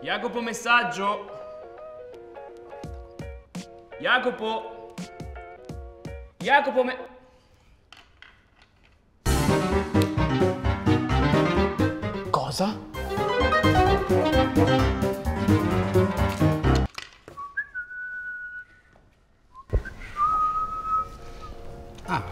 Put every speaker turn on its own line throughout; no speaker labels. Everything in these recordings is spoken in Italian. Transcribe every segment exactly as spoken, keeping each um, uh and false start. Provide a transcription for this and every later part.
Jacopo, messaggio. Jacopo. Jacopo, me... Cosa?
Ah.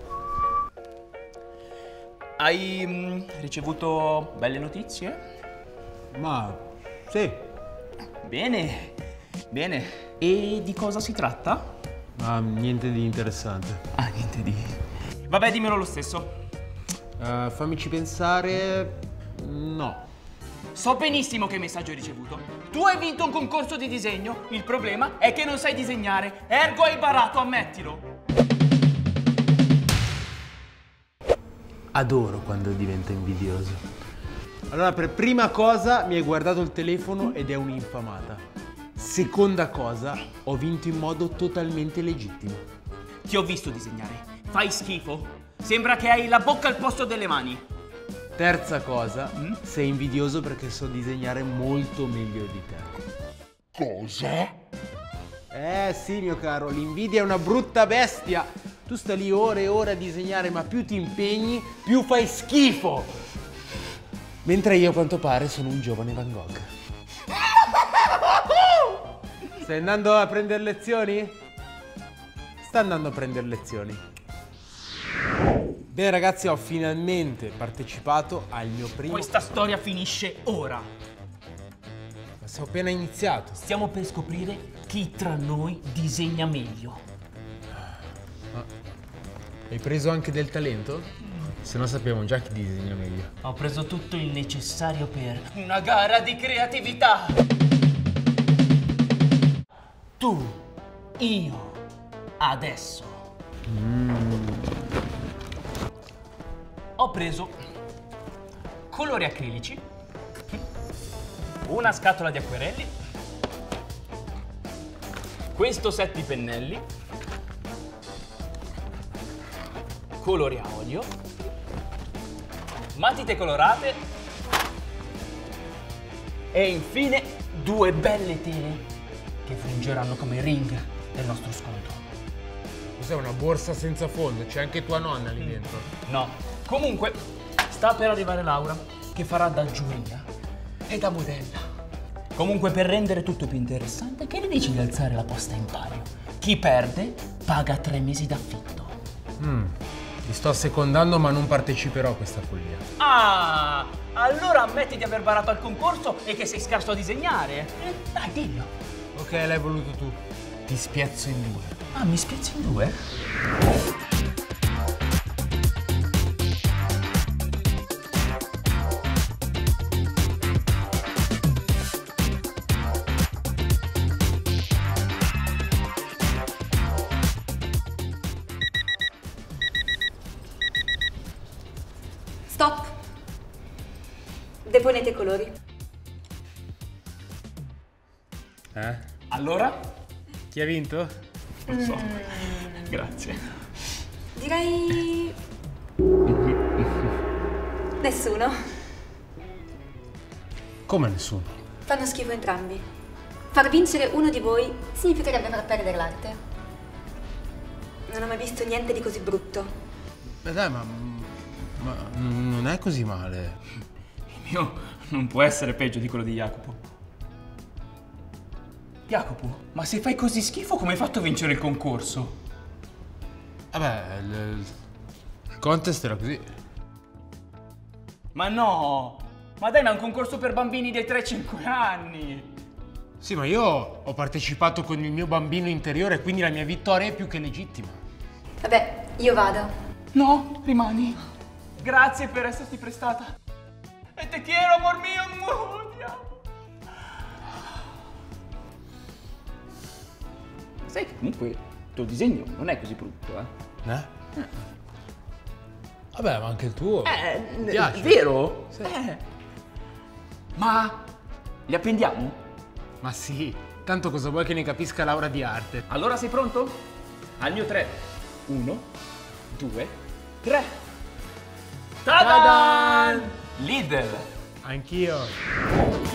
Hai mh, ricevuto belle notizie?
Ma sì.
Bene, bene. E di cosa si tratta?
Ma niente di interessante.
Ah, niente di... Vabbè, dimmelo lo stesso.
Uh, fammici pensare... No.
So benissimo che messaggio hai ricevuto. Tu hai vinto un concorso di disegno. Il problema è che non sai disegnare. Ergo hai barato, ammettilo.
Adoro quando diventa invidioso. Allora, per prima cosa mi hai guardato il telefono ed è un'infamata. Seconda cosa, ho vinto in modo totalmente legittimo.
Ti ho visto disegnare. Fai schifo. Sembra che hai la bocca al posto delle mani.
Terza cosa,
Mm?
sei invidioso perché so disegnare molto meglio di te.
Cosa?
Eh sì, mio caro, l'invidia è una brutta bestia. Tu stai lì ore e ore a disegnare, ma più ti impegni, più fai schifo. Mentre io, a quanto pare, sono un giovane Van Gogh. Stai andando a prendere lezioni? Sta andando a prendere lezioni. Bene ragazzi, ho finalmente partecipato al mio primo...
Questa storia finisce ora.
Ma se ho appena iniziato.
Stiamo per scoprire chi tra noi disegna meglio.
Hai preso anche del talento? Se no sappiamo già chi disegna meglio.
Ho preso tutto il necessario per una gara di creatività. Tu, io, adesso.
Mm.
Ho preso colori acrilici, una scatola di acquerelli, questo set di pennelli, colori a olio, matite colorate e infine due belle tele che fungeranno come ring del nostro sconto.
Cos'è, una borsa senza fondo? C'è anche tua nonna lì dentro.
No. Comunque, sta per arrivare Laura, che farà da giuria e da modella. Comunque, per rendere tutto più interessante, che ne dici di alzare la posta in palio? Chi perde paga tre mesi d'affitto.
Mm. Ti sto assecondando, ma non parteciperò a questa follia.
Ah, allora ammetti di aver barato al concorso e che sei scarso a disegnare? Eh, dai, dillo.
Ok, l'hai voluto tu. Ti spiazzo in due.
Ah, mi spiazzi in due?
Stop! Deponete i colori.
Eh?
Allora?
Chi ha vinto?
Non so. Grazie.
Direi... nessuno.
Come nessuno?
Fanno schifo entrambi. Far vincere uno di voi significherebbe far perdere l'arte. Non ho mai visto niente di così brutto.
Beh dai, ma... ma non è così male.
Il mio non può essere peggio di quello di Jacopo. Jacopo, ma se fai così schifo come hai fatto a vincere il concorso?
Vabbè, il, il contest era così.
Ma no! Ma dai, ma è un concorso per bambini dei tre cinque anni!
Sì, ma io ho partecipato con il mio bambino interiore, quindi la mia vittoria è più che legittima.
Vabbè, io vado.
No, rimani. Grazie per esserti prestata. E te quiero, amor mio, ti amo. Sai che comunque il tuo disegno non è così brutto, eh?
Eh? eh. Vabbè, ma anche il tuo.
Eh,
Mi piace.
vero?
Sì.
Eh. Ma li appendiamo?
Ma sì, tanto cosa vuoi che ne capisca Laura di arte?
Allora sei pronto? Al mio tre. Uno, due, tre. Ta-da! Lidl!
Anch'io.